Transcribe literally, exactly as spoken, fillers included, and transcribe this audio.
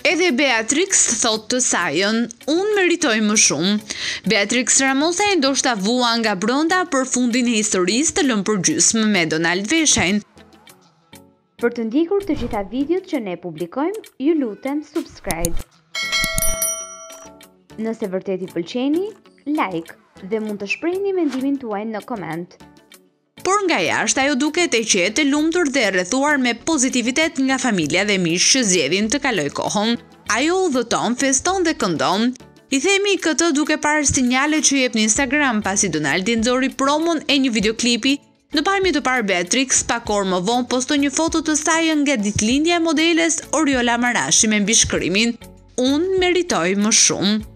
Edhe Beatrix thot të sajën, unë meritoj më shumë. Beatrix Ramosaj ndoshta vua nga brenda për fundin e historisë të lënë përgjysmë me Donald Veshajn. Për të ndjekur të gjitha videot që ne publikojmë, ju lutem subscribe. Nëse vërtet i pëlqeni, like dhe mund të shprehni mendimin tuaj në koment. Por nga jashtë ajo duket e qetë, e lumtur dhe rrethuar me pozitivitet nga familja dhe miq që zgjedhin të kaloj kohën. Ajo udhëton, feston dhe këndon. I themi këtë duke parë sinjale që jep në Instagram pasi Donaldi nxori promon e një videoklipi. Në pamje të parë Beatrix pak orë më vonë postoi një foto të saj nga ditëlindja e modeles Oriola Marashi me mbishkrimin: "Unë meritoj më shumë".